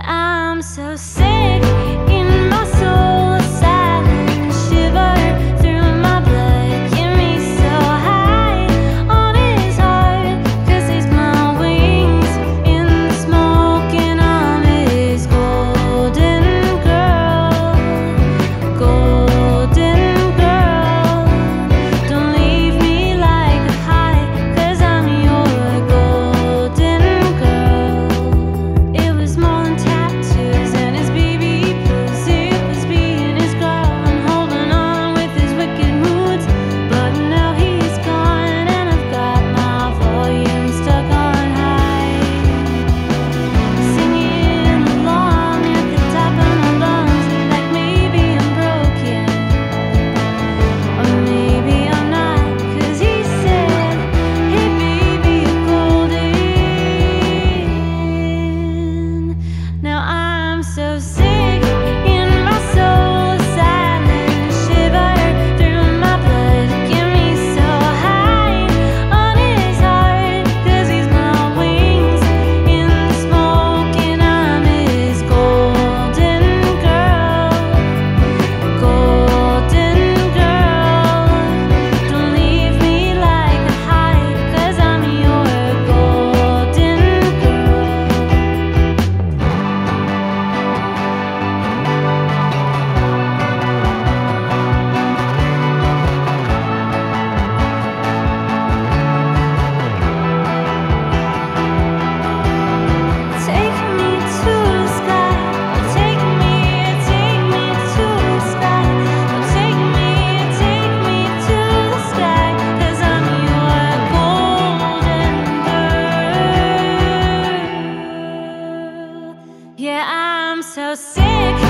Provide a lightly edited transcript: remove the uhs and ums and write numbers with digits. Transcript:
I'm so sick in my soul, a silent shiver through my blood. Get me so high on his heart, 'cause he's my wings in the smoke, and I'm his golden girl, golden girl. Don't leave me like a high, 'cause I'm your golden girl. It was more than tattoos and his BB pills, it was being his girl and holding on with his wicked moods. But now he's gone and I've got my volume stuck on high, singing along at the top of my lungs, like maybe I'm broken or maybe I'm not, 'cause he said, hey baby, you're golden. Now I'm so sick in my soul, a silent shiver through my blood. Get me so high on his heart, 'cause he's my wings in the smoke, and I'm his golden girl, golden girl. Don't leave me like a high, 'cause I'm your golden girl. Take me to the sky, take me to the sky, take me to the sky, 'cause I'm your golden girl. Yeah, I'm so sick